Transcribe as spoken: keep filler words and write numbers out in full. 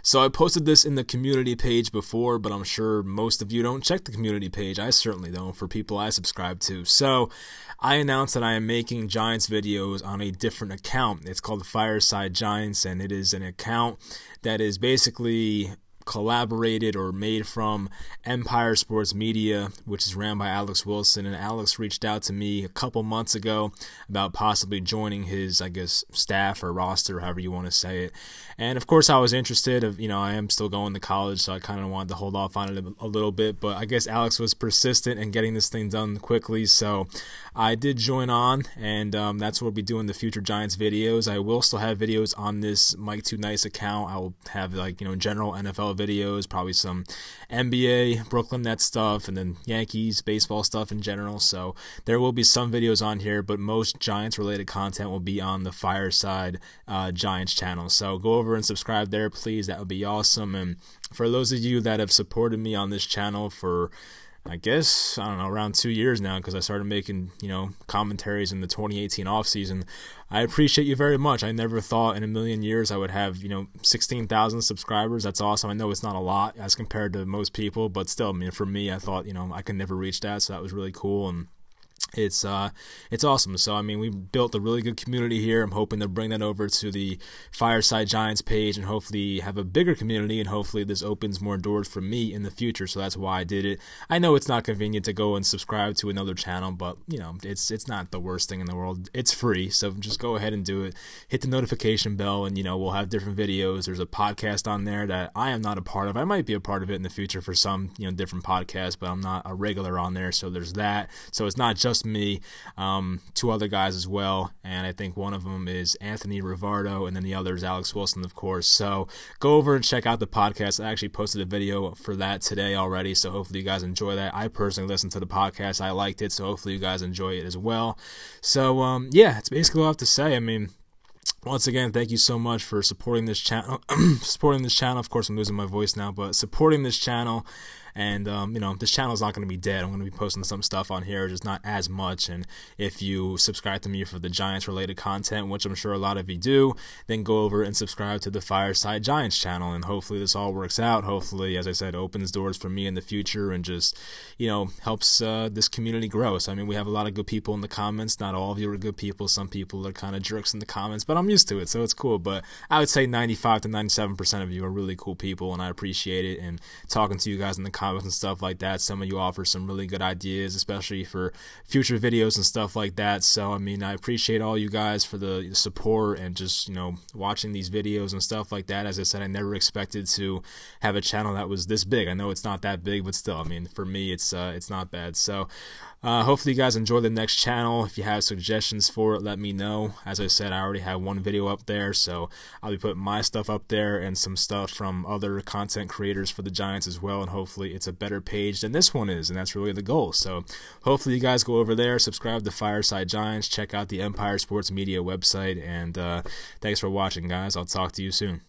So I posted this in the community page before, but I'm sure most of you don't check the community page. I certainly don't for people I subscribe to. So I announced that I am making Giants videos on a different account. It's called Fireside Giants, and it is an account that is basically collaborated or made from Empire Sports Media, which is ran by Alex Wilson. And Alex reached out to me a couple months ago about possibly joining his, I guess, staff or roster, however you want to say it. And of course I was interested. Of you know I am still going to college, so I kind of wanted to hold off on it a little bit, but I guess Alex was persistent in getting this thing done quickly, so I did join on, and um, that's what we'll be doing the future Giants videos. I will still have videos on this Mike Too Nice account. I will have like you know general N F L videos, probably some N B A, Brooklyn Nets stuff, and then Yankees baseball stuff in general. So there will be some videos on here, but most Giants related content will be on the Fireside uh, Giants channel. So go over and subscribe there, please. That would be awesome. And for those of you that have supported me on this channel for, I guess, I don't know, around two years now, because I started making, you know, commentaries in the twenty eighteen offseason. I appreciate you very much. I never thought in a million years I would have, you know, sixteen thousand subscribers. That's awesome. I know it's not a lot as compared to most people, but still, I mean, for me, I thought, you know, I could never reach that, so that was really cool. And It's uh, it's awesome. So I mean, we built a really good community here. I'm hoping to bring that over to the Fireside Giants page and hopefully have a bigger community. And hopefully this opens more doors for me in the future. So that's why I did it. I know it's not convenient to go and subscribe to another channel, but you know, it's it's not the worst thing in the world. It's free, so just go ahead and do it. Hit the notification bell, and you know, we'll have different videos. There's a podcast on there that I am not a part of. I might be a part of it in the future for some you know different podcasts, but I'm not a regular on there. So there's that. So it's not just me, um, two other guys as well, and I think one of them is Anthony Rivardo, and then the other is Alex Wilson, of course. So go over and check out the podcast. I actually posted a video for that today already, so hopefully you guys enjoy that. I personally listened to the podcast. I liked it, so hopefully you guys enjoy it as well. So, um, yeah, it's basically all I have to say. I mean, once again, thank you so much for supporting this channel. supporting this channel. Of course, I'm losing my voice now, but supporting this channel. And, um, you know, this channel is not going to be dead. I'm going to be posting some stuff on here, just not as much. And if you subscribe to me for the Giants-related content, which I'm sure a lot of you do, then go over and subscribe to the Fireside Giants channel. And hopefully this all works out. Hopefully, as I said, opens doors for me in the future and just, you know, helps uh, this community grow. So, I mean, we have a lot of good people in the comments. Not all of you are good people. Some people are kind of jerks in the comments, but I'm used to it, so it's cool. But I would say ninety-five to ninety-seven percent of you are really cool people, and I appreciate it. And talking to you guys in the comments and stuff like that, some of you offer some really good ideas, especially for future videos and stuff like that. So I mean, I appreciate all you guys for the support and just, you know, watching these videos and stuff like that. As I said, I never expected to have a channel that was this big. I know it's not that big, but still, I mean, for me, it's uh, it's not bad. So uh, hopefully you guys enjoy the next channel. If you have suggestions for it, let me know. As I said, I already have one video up there, so I'll be putting my stuff up there and some stuff from other content creators for the Giants as well, and hopefully it's a better page than this one is, and that's really the goal. So hopefully you guys go over there, subscribe to Fireside Giants, check out the Empire Sports Media website, and uh, thanks for watching, guys. I'll talk to you soon.